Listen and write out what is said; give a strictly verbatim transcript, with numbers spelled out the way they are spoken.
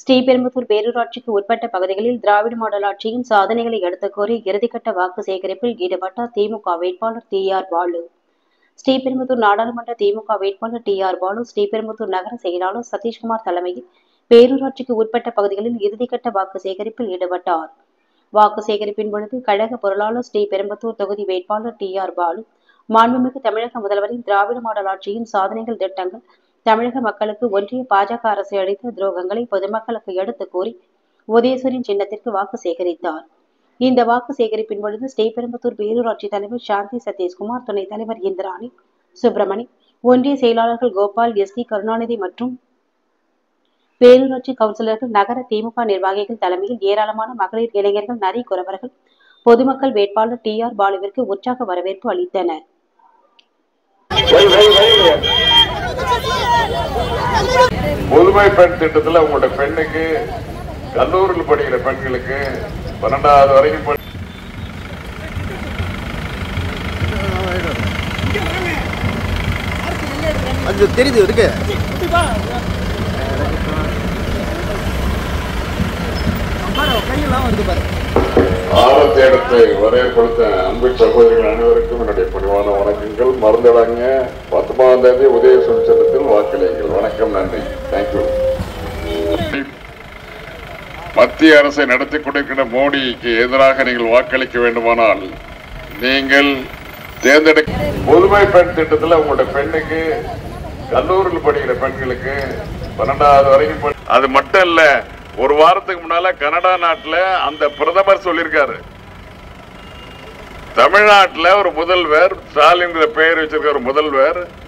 ஸ்ரீபெரும்புதூர் பேரூராட்சிக்கு உட்பட்ட பகுதிகளில் திராவிட மாடல் ஆட்சியின் சாதனைகளை எடுத்துக் கூறி இறுதிக்கட்ட வாக்கு சேகரிப்பில் ஈடுபட்டார் திமுக வேட்பாளர் டி ஆர் பாலு. ஸ்ரீபெரும்புதூர் நாடாளுமன்ற திமுக வேட்பாளர் டி ஆர் பாலு ஸ்ரீபெரும்புதூர் நகர செயலாளர் சதீஷ்குமார் தலைமையில் பேரூராட்சிக்கு உட்பட்ட பகுதிகளில் இறுதிக்கட்ட வாக்கு சேகரிப்பில் ஈடுபட்டார். வாக்கு சேகரிப்பின் பொழுது கழக பொருளாளர் ஸ்ரீபெரும்புதூர் தொகுதி வேட்பாளர் டி ஆர் பாலு மாண்புமிகு தமிழக முதல்வரின் திராவிட மாடல் ஆட்சியின் சாதனைகள் திட்டங்கள், தமிழக மக்களுக்கு ஒன்றிய பாஜக அரசு அளித்த துரோகங்களை பொதுமக்களுக்கு எடுத்துக் கூறி உதயசூரியன் சின்னத்திற்கு வாக்கு சேகரித்தார். இந்த வாக்கு சேகரிப்பின் பொழுது ஸ்ரீபெரும்புதூர் பேரூராட்சி தலைவர் சாந்தி சதீஷ்குமார், துணைத் தலைவர் இந்திராணி, சுப்பிரமணி, ஒன்றிய செயலாளர்கள் கோபால், எஸ் டி கருணாநிதி மற்றும் பேரூராட்சி கவுன்சிலர்கள், நகர திமுக நிர்வாகிகள் தலைமையில் ஏராளமான மகளிர், இளைஞர்கள், நரி குறவர்கள் பொதுமக்கள் வேட்பாளர் டி ஆர் பாலுவிற்கு உற்சாக வரவேற்பு அளித்தனர். புதுமை பெண் திட்டத்தில் உங்களோட பெண்ணுக்கு கல்லூரியில் படிக்கிற பெண்களுக்கு பன்னெண்டாவது வரைக்கும் அது தெரியுது இருக்கு. ஆரத்தி இடத்தை வரையப்படுத்த அன்பு சகோதரிகள் அனைவருக்கும் என்னுடைய பணிவான வணக்கங்கள். மறந்துடாங்க, பத்தொன்பதாம் தேதி உதயசூரியன் சின்னத்தில் வாக்களியுங்கள். வணக்கம், நன்றி, தேங்க்யூ. மத்திய அரசை நடத்தி கொண்டிருக்கின்ற மோடிக்கு எதிராக நீங்கள் வாக்களிக்க வேண்டுமானால் நீங்கள் தேர்ந்தெடுக்க புதுமை பெண் திட்டத்தில் உங்களோட பெண்ணுக்கு கல்லூரியில் படிக்கிற பெண்களுக்கு பன்னெண்டாவது வரைக்கும் அது மட்டும் இல்ல, ஒரு வாரத்துக்கு முன்னால கனடா நாட்டில் அந்த பிரதமர் சொல்லியிருக்காரு, தமிழ்நாட்டில் ஒரு முதல்வர் ஸ்டாலின் பெயர் வச்சிருக்க ஒரு முதல்வர்